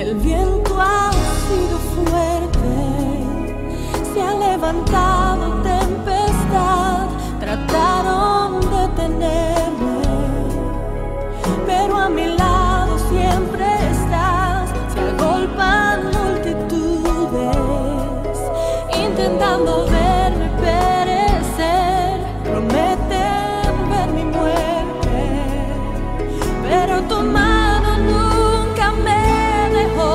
El viento ha sido fuerte, se ha levantado tempestad, trataron de detenerme, pero a mi lado siempre estás. Se agolpan multitudes, intentando verme perecer, prometen ver mi muerte, pero tu mano nunca me dejó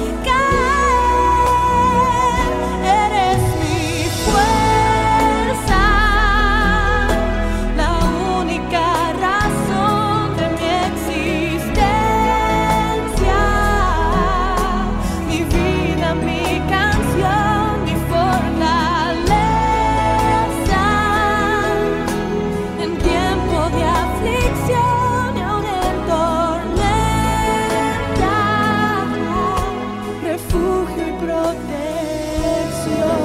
caer. Eres mi fuerza, la única razón de mi existencia, mi vida, mi canción, mi fortaleza. En tiempo de aflicción y aún en tormenta, refugio y protección.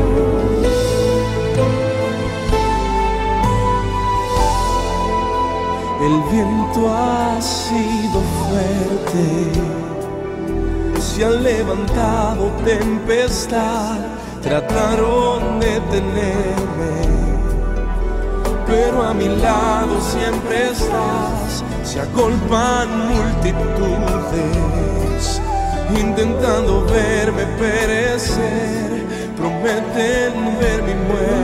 El viento ha sido fuerte, se ha levantado tempestad, trataron de detenerme, pero a mi lado siempre estás. Se agolpan multitudes, intentando verme perecer, prometen ver mi muerte,